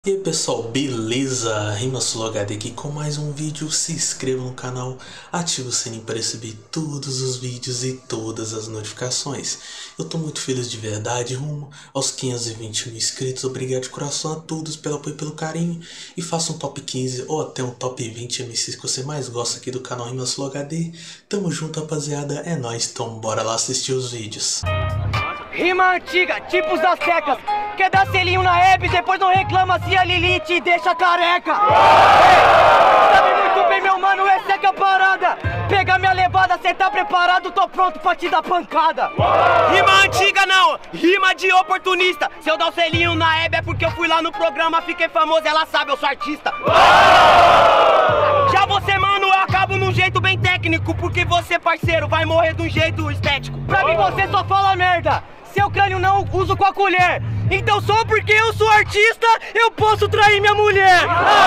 E aí pessoal, beleza? RimaSoloHD aqui com mais um vídeo. Se inscreva no canal, ative o sininho para receber todos os vídeos e todas as notificações. Eu tô muito feliz de verdade, rumo aos 520 mil inscritos. Obrigado de coração a todos pelo apoio e pelo carinho. E faça um top 15 ou até um top 20 MCs que você mais gosta aqui do canal RimaSoloHD. Tamo junto, rapaziada, é nóis, então bora lá assistir os vídeos. Rima antiga, tipos das secas. Quer dar selinho na Hebe, depois não reclama se a Lili te deixa careca. Sabe muito bem, meu mano, essa é que é a parada. Pega minha levada, cê tá preparado, tô pronto pra te dar pancada. Rima antiga não, rima de oportunista. Se eu dar o selinho na Hebe é porque eu fui lá no programa, fiquei famoso, ela sabe, eu sou artista. Já você, mano, eu acabo num jeito bem técnico, porque você, parceiro, vai morrer de um jeito estético. Pra mim você só fala merda. Seu crânio não uso com a colher. Então só porque eu sou artista, eu posso trair minha mulher.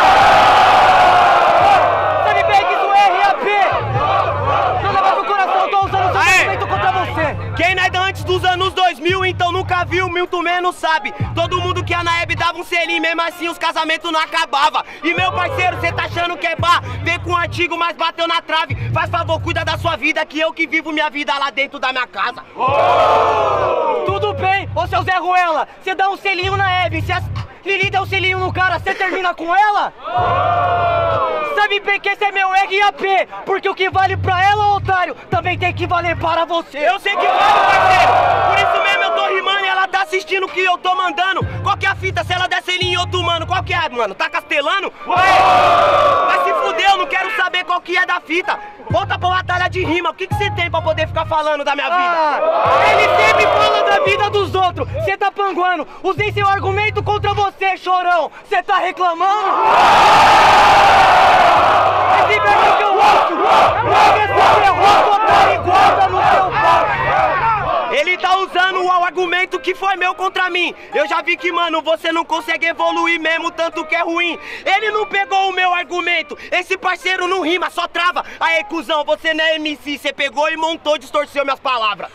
Sabe bem que isso é RAP. Não leva pro coração, tô usando seu sentimento contra você. Quem não é antes dos anos 2000, então nunca viu, muito menos sabe. Todo mundo que a Naeb dava um selinho, mesmo assim os casamentos não acabavam. E meu parceiro, cê tá achando que é bar? Vem com o antigo, mas bateu na trave. Faz favor, cuida da sua vida, que eu que vivo minha vida lá dentro da minha casa. Tudo bem, ô seu Zé Ruela, cê dá um selinho na Hebe, se a Lili der um selinho no cara, cê termina com ela? Sabe bem que esse é meu RAP, porque o que vale pra ela, otário, também tem que valer para você. Eu sei que vale, parceiro, por isso mesmo eu tô rimando e ela tá assistindo o que eu tô mandando. Qual que é a fita se ela der selinho em outro mano? Qual que é, mano? Tá castelando? Vai se fuder, eu não quero saber qual que é da fita. Volta pra batalha de rima, o que que você tem pra poder ficar falando da minha vida? Ele sempre fala da vida dos outros, cê tá panguando. Usei seu argumento contra você, chorão. Cê tá reclamando? Esse verbo que eu ouço, esse derrota, otário, guarda no seu pau. Ele tá usando o argumento que foi meu contra mim. Eu já vi que, mano, você não consegue evoluir mesmo, tanto que é ruim. Ele não pegou o meu argumento. Esse parceiro não rima, só trava. Aê, cuzão, você não é MC. Você pegou e montou, distorceu minhas palavras.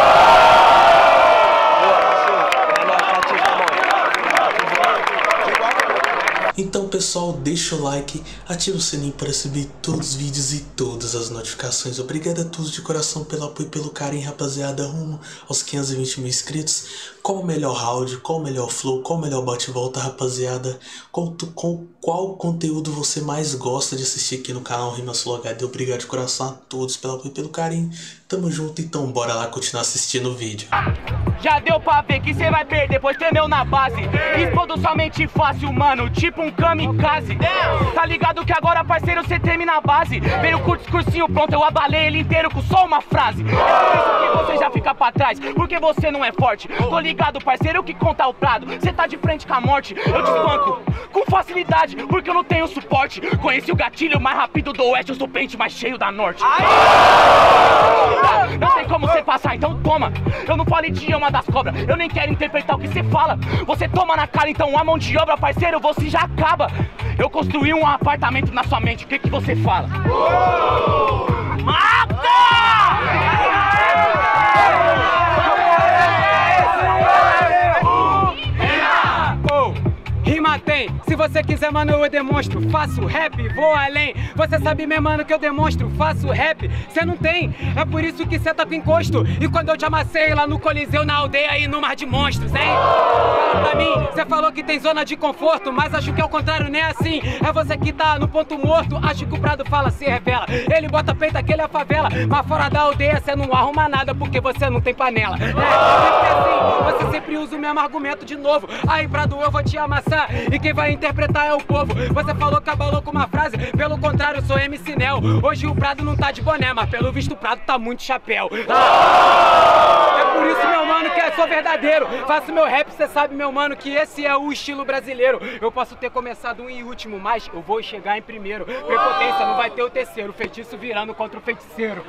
Então pessoal, deixa o like, ativa o sininho para receber todos os vídeos e todas as notificações. Obrigado a todos de coração pelo apoio e pelo carinho, rapaziada, rumo aos 520 mil inscritos. Qual o melhor round, qual o melhor flow, qual o melhor bate-volta, rapaziada? Qual conteúdo você mais gosta de assistir aqui no canal RimaSoloHD? Obrigado de coração a todos pelo apoio e pelo carinho. Tamo junto, então bora lá continuar assistindo o vídeo. Já deu pra ver que cê vai perder, pois tremeu na base. Explodo somente fácil, mano, tipo um kamikaze. Tá ligado que agora, parceiro, cê treme na base. Veio com o discursinho pronto, eu abalei ele inteiro com só uma frase. É por isso que você já fica pra trás, porque você não é forte. Tô ligado, parceiro, que conta o prado. Cê tá de frente com a morte, eu te espanco com facilidade, porque eu não tenho suporte. Conheci o gatilho mais rápido do oeste, eu sou o pente mais cheio da norte. Não tem como você passar, então toma. Eu não falo idioma das cobras, eu nem quero interpretar o que você fala. Você toma na cara, então a mão de obra, parceiro, você já acaba. Eu construí um apartamento na sua mente, o que que você fala? Mata! Rima tem, se você quiser, mano, eu demonstro. Faço rap, vou além. Você sabe, meu mano, que eu demonstro. Faço rap, cê não tem. É por isso que cê tá com encosto. E quando eu te amassei lá no Coliseu, na aldeia e no Mar de Monstros, hein? Fala pra mim, cê falou que tem zona de conforto, mas acho que é o contrário, nem assim. É você que tá no ponto morto. Acho que o Prado fala, se revela. Ele bota peito que ele é favela, mas fora da aldeia cê não arruma nada, porque você não tem panela. É, sempre assim, você sempre usa o mesmo argumento de novo. Aí, Prado, eu vou te amassar, e quem vai interpretar é o povo. Você falou que abalou com uma frase, pelo contrário, eu sou MC Nel. Hoje o Prado não tá de boné, mas pelo visto o Prado tá muito chapéu. É por isso, meu mano, que eu sou verdadeiro. Faço meu rap, cê sabe, meu mano, que esse é o estilo brasileiro. Eu posso ter começado em último, mas eu vou chegar em primeiro. Prepotência, não vai ter o terceiro. Feitiço virando contra o feiticeiro.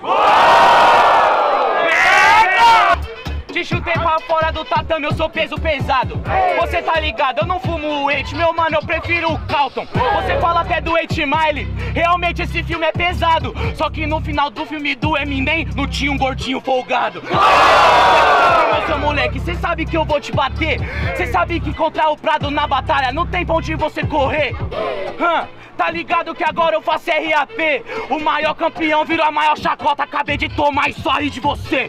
Te chutei pra fora do tatame, eu sou peso pesado. Você tá ligado, eu não fumo o 8, meu mano, eu prefiro o Calton. Você fala até do 8 Mile, realmente esse filme é pesado. Só que no final do filme do Eminem, não tinha um gordinho folgado. seu moleque, cê sabe que eu vou te bater. Cê sabe que contra o Prado na batalha não tem pra onde você correr. Tá ligado que agora eu faço RAP. O maior campeão virou a maior chacota. Acabei de tomar e só ri de você.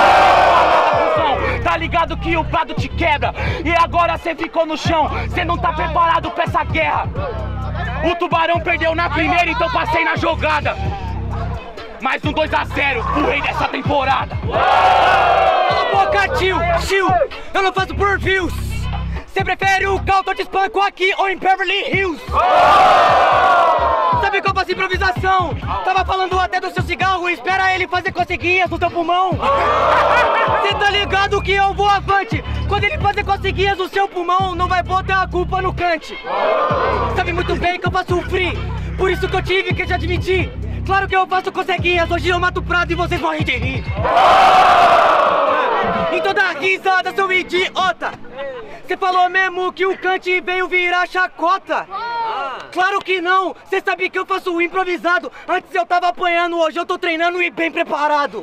Tá ligado que o Prado te quebra e agora cê ficou no chão. Cê não tá preparado pra essa guerra. O Tubarão perdeu na primeira, então passei na jogada. Mais um 2 a 0, o rei dessa temporada. Cala a boca, tio, eu não faço por views. Você prefere o Calton de espanco aqui ou em Beverly Hills? Sabe que eu faço improvisação? Tava falando até do seu cigarro, espera ele fazer coceguinhas no seu pulmão. Cê tá ligado que eu vou avante. Quando ele fazer coceguinhas no seu pulmão, não vai botar a culpa no cante. Sabe muito bem que eu faço free, por isso que eu tive que te admitir. Claro que eu faço coceguinhas, hoje eu mato o Prado e vocês morrem de rir. Então dá risada, seu idiota. Você falou mesmo que o Kant veio virar chacota? Claro que não, você sabe que eu faço improvisado. Antes eu tava apanhando, hoje eu tô treinando e bem preparado.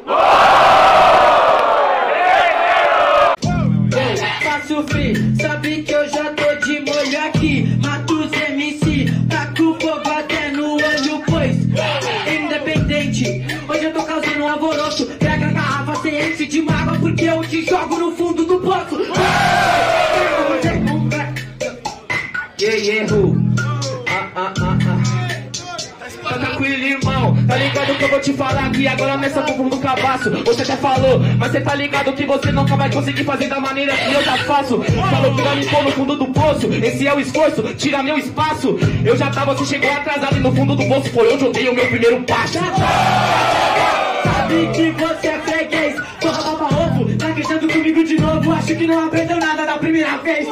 Faço free, sabe que eu já tô de molho aqui. Mato os MC, taco fogo até no olho, pois independente. Hoje eu tô causando um alvoroço. Pega a garrafa, cê enche de mágoa, porque eu te jogo no fundo do poço. Tá tranquilo, irmão, tá ligado que eu vou te falar aqui agora nessa bumbum do cabaço. Você até falou, mas cê tá ligado que você nunca vai conseguir fazer da maneira que eu já faço. Falou que vai me pôr no fundo do poço, esse é o esforço, tira meu espaço. Eu já tava, você chegou atrasado e no fundo do poço foi onde eu dei o meu primeiro passo. Sabe que você é freguês, porra baba ovo, tá queixando comigo de novo, acho que não aprendeu nada da primeira vez.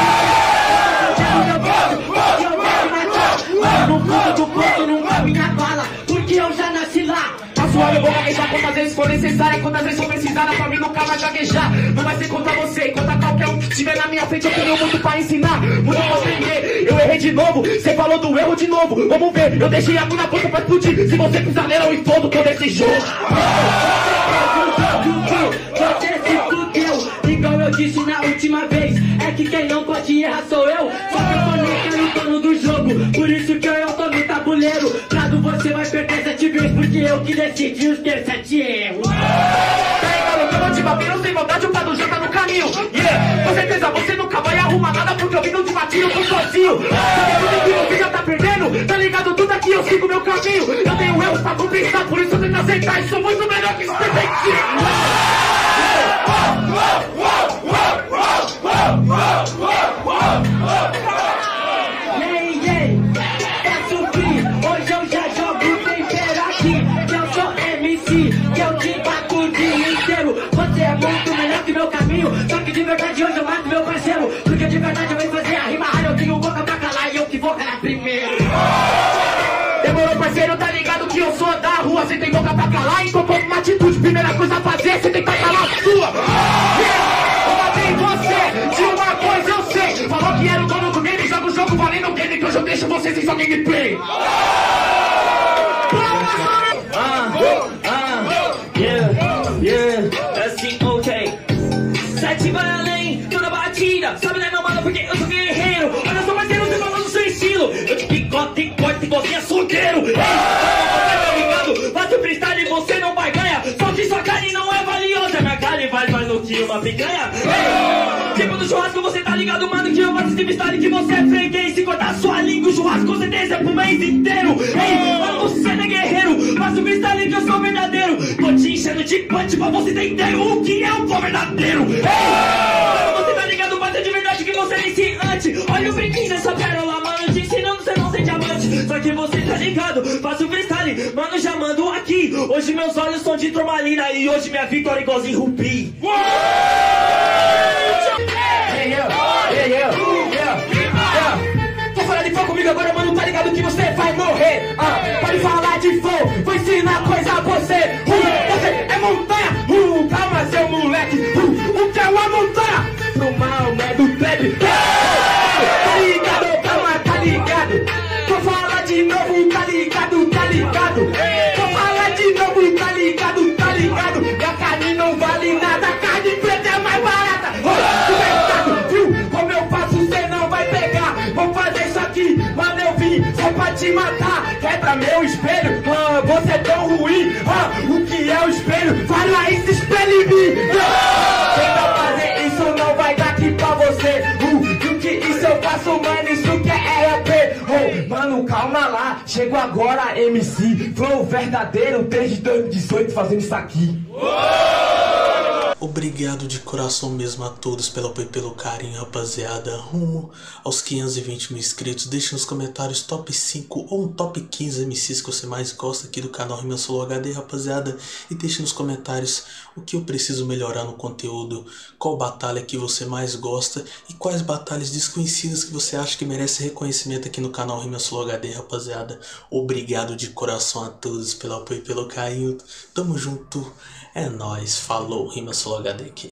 No fundo do poço não vai minha bala, porque eu já nasci lá. A sua eu vou gaguejar quantas vezes for necessária, quantas vezes for precisada, pra mim nunca vai gaguejar. Não vai ser contra você, contra qualquer um que estiver na minha frente. Eu tenho muito pra ensinar, muito pra aprender. Eu errei de novo, você falou do erro de novo. Vamos ver, eu deixei a na ponta pra explodir. Se você pisar nela eu explodo todo esse jogo. Você se fudeu, igual eu disse na última vez. É que quem não pode errar sou eu. Só que eu falei que era o dono do jogo, por isso que eu tô no tabuleiro. Prado você vai perder 7 vezes, porque eu que decidi os teus 7 erros. Tá ligado, eu não te babino sem vontade, o Prado já tá no caminho. Yeah, com certeza você nunca vai arrumar nada, porque eu vim no desmatinho, eu tô sozinho. Sabe tudo que você já tá perdendo? Tá ligado, tudo aqui eu sigo meu caminho. Eu tenho erros pra compensar, por isso eu tenho que aceitar. E sou muito melhor que esse perfeitinho. Faço free, hoje eu já jogo tempero aqui. Que eu sou MC, que eu te bato o dia inteiro. Você é muito melhor que meu caminho, só que de verdade hoje eu mato meu parceiro. Porque de verdade eu venho fazer a rima rara, eu tenho boca pra calar e eu que vou calar primeiro. Demorou, parceiro, tá ligado que eu sou da rua. Você tem boca pra calar, então toma uma atitude. Primeira coisa a fazer, você tem que calar a sua. Você, de uma coisa eu sei, falou que era o dono do game, joga o jogo valendo o game, que hoje eu deixo vocês sem só gameplay. Assim, ok. 7 vai além, toda batida, sabe né meu mano, porque eu sou guerreiro. Olha só parceiro, você falando do seu estilo, eu te picote e corte e você é solteiro. Ei, tá ligado, bate o freestyle e você não vai ganhar. Só que sua carne não é valiosa, minha carne vale mais do que uma picanha. Ei, tipo do churrasco, você tá ligado, mano, que eu faço esse freestyle que você é freguês. Se cortar sua língua, o churrasco com certeza é pro mês inteiro. Ei, mano, você não é guerreiro, faço o freestyle que eu sou verdadeiro. Tô te enchendo de punch pra você entender o que é um bom verdadeiro. Ei, você tá ligado, bate de verdade que você é iniciante. Olha o brinquinho dessa pérola, mano, te ensinando você não ser diamante. Só que você tá ligado, faço o freestyle, mano, já mando aqui. Hoje meus olhos são de turmalina e hoje minha vitória é igualzinho Rubi. Tô falando de fogo comigo agora, mano, tá ligado que você vai morrer. Pode falar de fogo, vou ensinar coisa a você. Você é montanha, calma seu moleque. O que é uma montanha? Pro mal, né, do trap. Tá ligado, calma, tá ligado. Vou falar de novo, tá ligado, tá ligado. Vou falar de novo, tá ligado, tá ligado. Minha carne não vale nada, carne preta é mais barata. aqui, mano, eu vim só pra te matar. Quebra meu espelho, você é tão ruim. O que é o espelho? Fala esse espelho em mim. Tenta fazer isso, não vai dar aqui pra você. O que isso eu faço, mano, isso que é RAP. Mano, calma lá, chego agora, MC. Flow verdadeiro, desde 2018 fazendo isso aqui. Obrigado de coração mesmo a todos pelo apoio e pelo carinho, rapaziada. Rumo aos 520 mil inscritos. Deixe nos comentários top 5 ou um top 15 MCs que você mais gosta aqui do canal Rima Solo HD, rapaziada. E deixe nos comentários o que eu preciso melhorar no conteúdo, qual batalha que você mais gosta e quais batalhas desconhecidas que você acha que merece reconhecimento aqui no canal Rima Solo HD, rapaziada. Obrigado de coração a todos pelo apoio e pelo carinho. Tamo junto. É nóis, falou, Rima Solo HD aqui.